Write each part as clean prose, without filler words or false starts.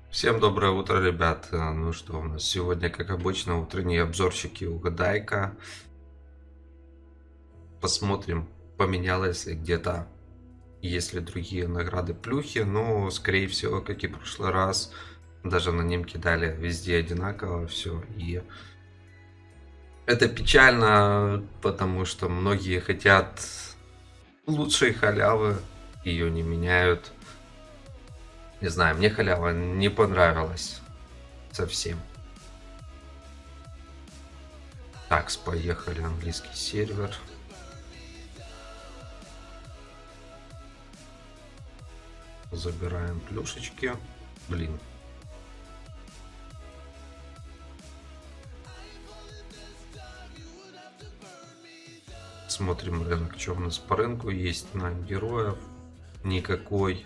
Всем доброе утро, ребят. Ну что, у нас сегодня, как обычно, утренние обзорчики угадайка. Посмотрим, поменялось ли где-то, есть ли другие награды плюхи. Но, скорее всего, как и в прошлый раз, даже на немке дали везде одинаково все. И это печально, потому что многие хотят лучшей халявы, ее не меняют. Не знаю, мне халява не понравилась совсем. Так, поехали, английский сервер. Забираем плюшечки. Блин. Смотрим рынок, что у нас по рынку есть на героев. Никакой.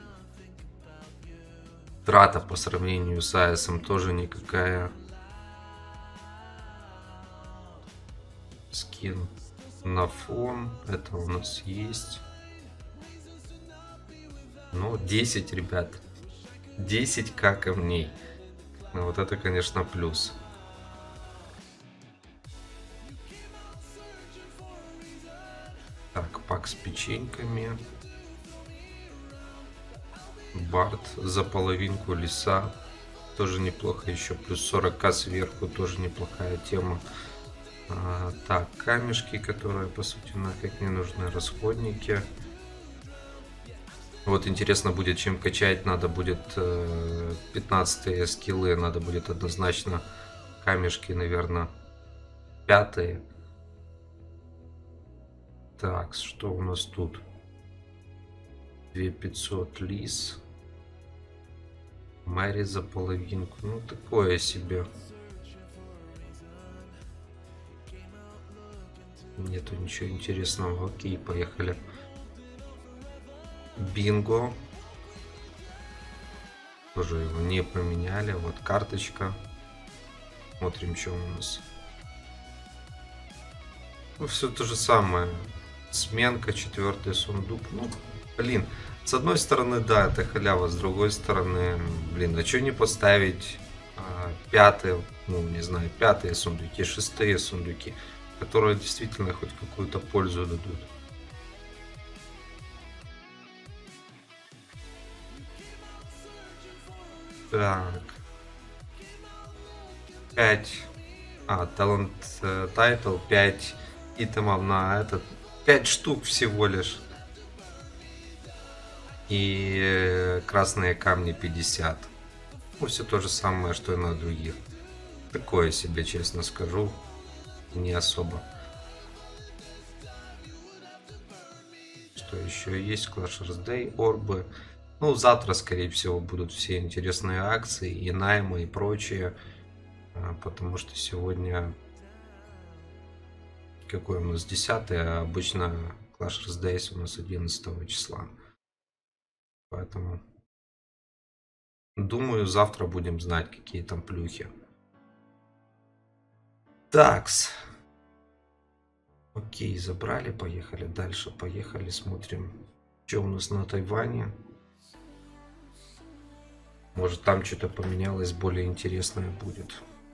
Трата по сравнению с АСом тоже никакая. Скин на фон. Это у нас есть. Ну, 10, ребят. 10к камней. Ну, вот это, конечно, плюс. Так, пак с печеньками. Барт за половинку леса. Тоже неплохо. Еще плюс 40к сверху. Тоже неплохая тема. Так, камешки, которые, по сути, нафиг не нужны. Расходники. Вот интересно будет, чем качать. Надо будет 15 скиллы. Надо будет однозначно камешки, наверное, 5. Так, что у нас тут? 2500 лис. Мэри за половинку. Ну, такое себе. Нету ничего интересного. Окей, поехали. Бинго. Тоже его не поменяли. Вот карточка. Смотрим, что у нас. Ну, все то же самое. Сменка, 4-й сундук. Ну, блин. С одной стороны, да, это халява. С другой стороны, блин, а что не поставить 5-й, ну, не знаю, 5-е сундуки, 6-е сундуки, которые действительно хоть какую-то пользу дадут. Так. 5. Талант тайтл 5 итемов на этот. 5 штук всего лишь. И красные камни 50. Ну, все то же самое, что и на других. Такое себе, честно скажу. Не особо. Что еще есть? Clashers Day, орбы. Ну, завтра, скорее всего, будут все интересные акции и наймы и прочее. Потому что сегодня... Какой у нас 10, а обычно Clashers Days у нас 11 числа. Поэтому... Думаю, завтра будем знать, какие там плюхи. Такс. Окей, забрали, поехали дальше. Поехали, смотрим, что у нас на Тайване. Может, там что-то поменялось, более интересное будет.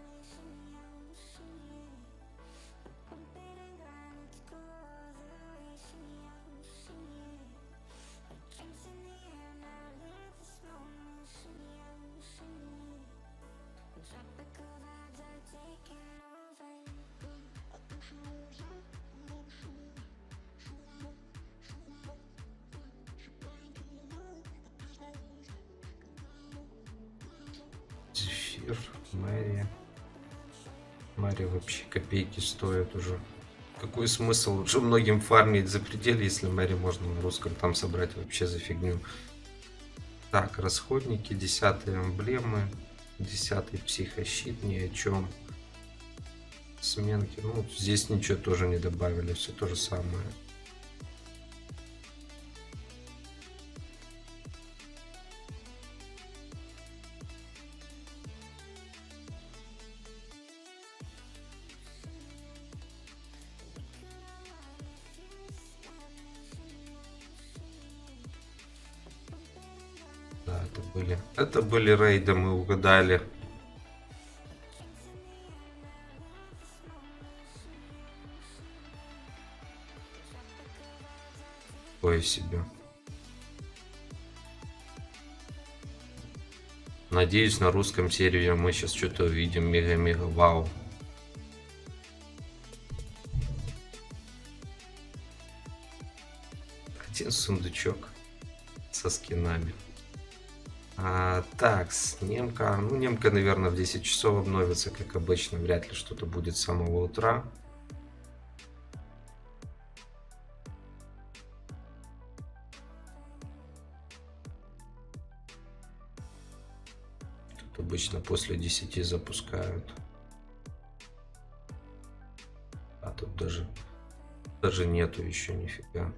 Зефир, Мэри. Мэри вообще копейки стоит уже. Какой смысл уже многим фармить за пределы, если Мэри можно на русском там собрать вообще за фигню. Так, расходники, 10-й эмблемы, 10-й психощит, ни о чем. Сменки, ну здесь ничего тоже не добавили, все то же самое. это были? Это были рейды, мы угадали. Такое себе. Надеюсь, на русском сервере мы сейчас что-то увидим мега-мега вау. Один сундучок со скинами. Так, с немка. Ну, немка, наверное, в 10 часов обновится, как обычно. Вряд ли что-то будет с самого утра. Тут обычно после 10 запускают. А тут даже нету еще нифига.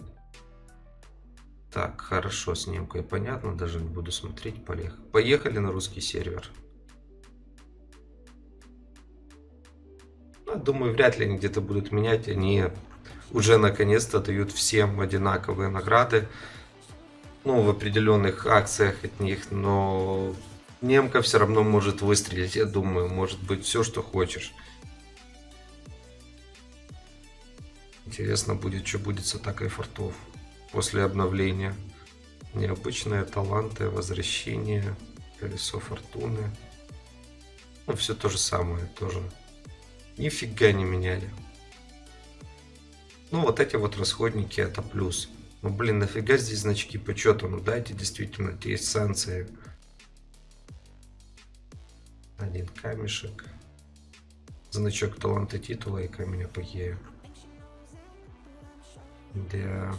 Так, хорошо, с немкой понятно, даже не буду смотреть. Поехали на русский сервер. Ну, думаю, вряд ли они где-то будут менять. Они уже наконец-то дают всем одинаковые награды. Ну, в определенных акциях от них. Но немка все равно может выстрелить. Я думаю, может быть все, что хочешь. Интересно будет, что будет с атакой фортов. После обновления. Необычные таланты, возвращение, колесо фортуны. Ну, все то же самое тоже. Нифига не меняли. Ну, вот эти вот расходники это плюс. Ну, блин, нафига здесь значки почета? Ну, дайте действительно те эссенции. Один камешек. Значок таланта титула и камень апогея. Да.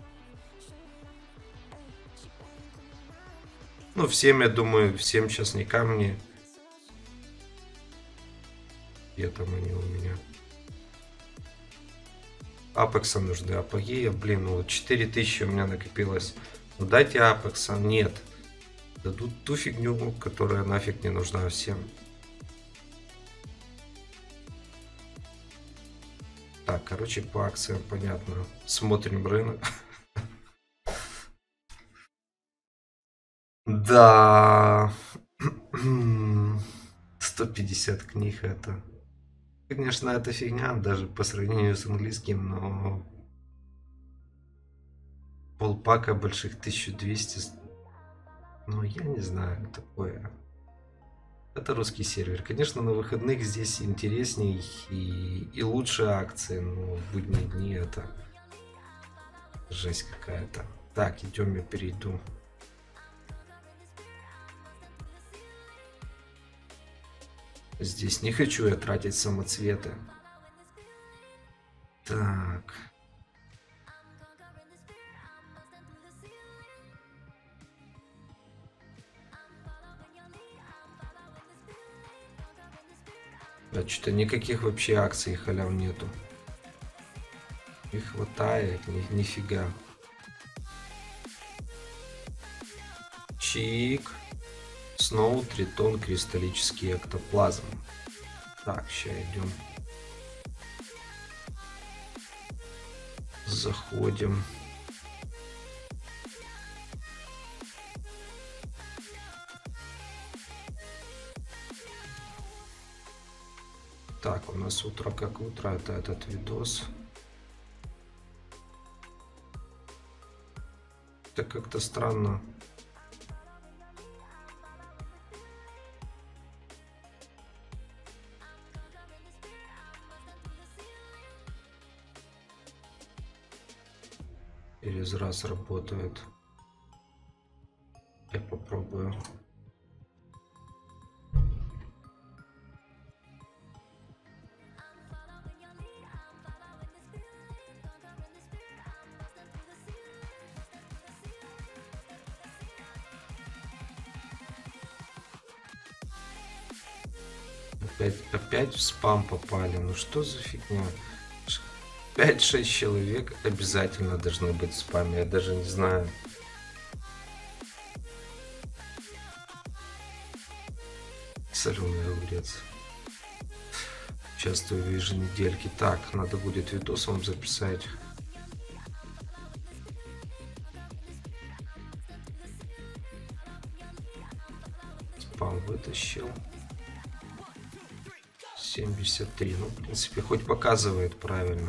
Ну, всем, я думаю, всем сейчас не камни. Где там они у меня? Апекса нужны, апогея. Блин, ну вот 4000 у меня накопилось. Ну дайте апекса. Нет. Дадут ту фигню, которая нафиг не нужна всем. Так, короче, по акциям понятно. Смотрим рынок. Да. 150 книг это. Конечно, это фигня, даже по сравнению с английским, но полпака больших 1200. Ну, я не знаю, такое. Это русский сервер. Конечно, на выходных здесь интересней и лучше акции, но в будние дни это жесть какая-то. Так, идем, я перейду. Здесь не хочу я тратить самоцветы. Так. Да, что-то никаких вообще акций халяв нету. Не хватает, нифига. Чик. Сноу, тритон, кристаллический эктоплазм. Так, сейчас идем. Заходим. Так, у нас утро как утро, это этот видос. Это как-то странно. Через раз работает. Я попробую. Опять в спам попали. Ну что за фигня? 5-6 человек обязательно должны быть в спаме. Я даже не знаю. Соленый огурец. Участвую в еженедельке. Так, надо будет видос вам записать. Пан вытащил. 73. Ну, в принципе, хоть показывает правильно.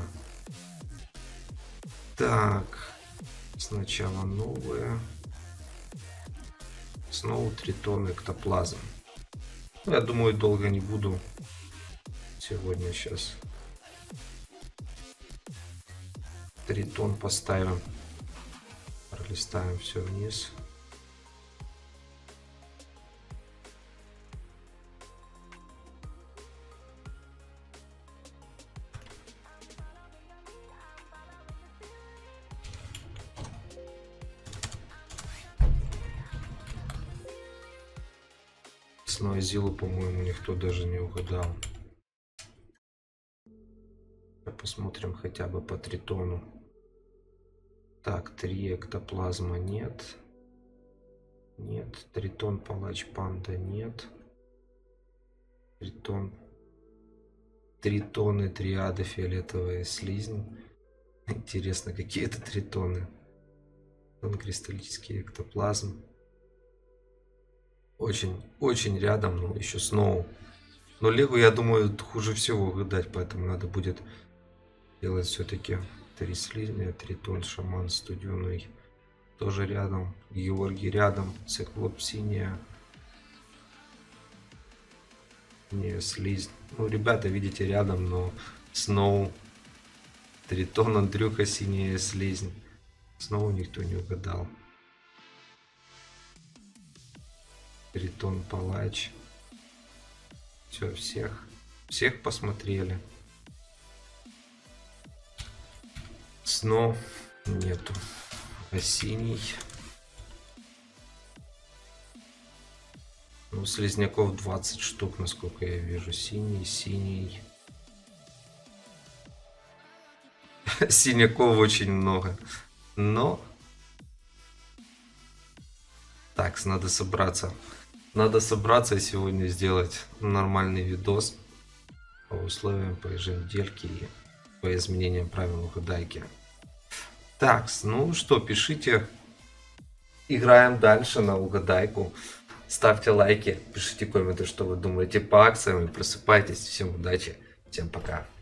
Так. Сначала новые. Снова 3 тонны эктоплазм. Ну, я думаю, долго не буду. Сегодня сейчас 3 тонн поставим. Пролистаем все вниз. С Нойзилу, по-моему, никто даже не угадал. Посмотрим хотя бы по тритону. Так, 3 эктоплазма нет. Нет. Тритон, палач, панда нет. Тритон. Тритоны, триады, фиолетовая слизнь. Интересно, какие это тритоны. Кристаллический эктоплазм. Очень рядом, но еще Сноу. Но Легу, я думаю, хуже всего угадать, поэтому надо будет делать все-таки 3 слизня, Тритон, Шаман, Студеный. Тоже рядом. Георгий рядом. Циклоп, синяя. Не, слизь. Ну, ребята, видите, рядом, но Сноу. Тритон, Андрюха, синяя слизнь. Снова никто не угадал. Тритон, палач. Все, всех посмотрели. Сноу нету. А синий. Ну, слизняков 20 штук, насколько я вижу. Синий. Синяков очень много. Но... Так, надо собраться. Надо собраться и сегодня сделать нормальный видос по условиям, по еженедельке и по изменениям правил угадайки. Так, ну что, пишите. Играем дальше на угадайку. Ставьте лайки, пишите комменты, что вы думаете по акциям и просыпайтесь. Всем удачи, всем пока.